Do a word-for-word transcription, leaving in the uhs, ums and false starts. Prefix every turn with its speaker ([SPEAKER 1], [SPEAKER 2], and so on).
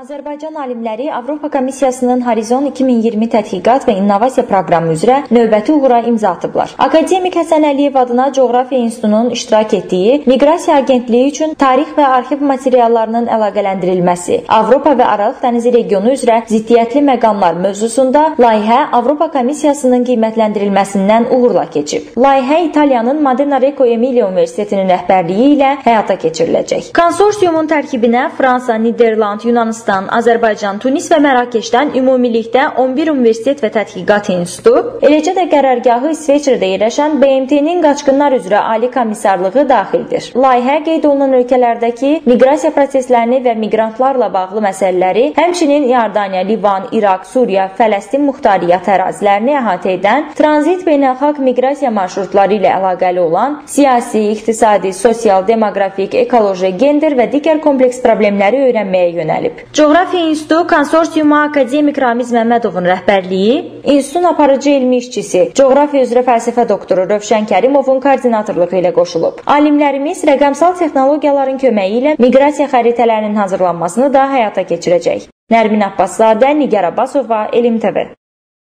[SPEAKER 1] Azərbaycan alimləri Avropa Komissiyasının Horizon iki min iyirmi Tədqiqat və İnnovasiya proqramı üzrə növbəti uğura imza atıblar. Akademik Həsən Əliyev adına Coğrafiya İnstitutunun iştirak etdiyi Miqrasiya Agentliyi üçün tarix və arxiv materiallarının əlaqələndirilməsi, Avropa və Aralıq dənizi regionu üzrə ziddiyyətli məqamlar mövzusunda layihə Avropa Komissiyasının qiymətləndirilməsindən uğurla keçib. Layihə İtaliyanın Modena Reco Emilia Universitetinin rəhbərliyi ilə həyata keçiriləcək. Konsorsiumun tərkibinə Fransa, Niderland, Yunanistan, Azərbaycan, Tunis və Mərakeşdən ümumilikdə on bir universitet və tədqiqat institutu, eləcə də qərargahı İsveçrədə yerləşən B M T-nin qaçqınlar üzrə Ali Komissarlığı daxildir. Layihə qeyd olunan ölkələrdəki miqrasiya proseslərini və miqrantlarla bağlı məsələləri, həmçinin Iordaniya, Livan, İraq, Suriya, Fələstin muxtariyyət ərazilərini əhatə edən tranzit beynəlxalq miqrasiya marşrutları ilə əlaqəli olan siyasi, iqtisadi, sosial, demoqrafik, ekoloji, gender və digər kompleks problemləri öyrənməyə yönəlib. Coğrafiya İnstitutu konsorsiuma akademik Ramiz Məmmədovun rəhbərliyi, institutun aparıcı elmi işçisi, coğrafiya üzrə fəlsəfə doktoru Rövşən Kərimovun koordinatorluğu ilə qoşulub. Alimlərimiz rəqəmsal texnologiyaların köməyi ilə miqrasiya xəritələrinin hazırlanmasını da həyata keçirəcək. Nərmin Abbaszadə, Nigar Abbasova, Elm T V.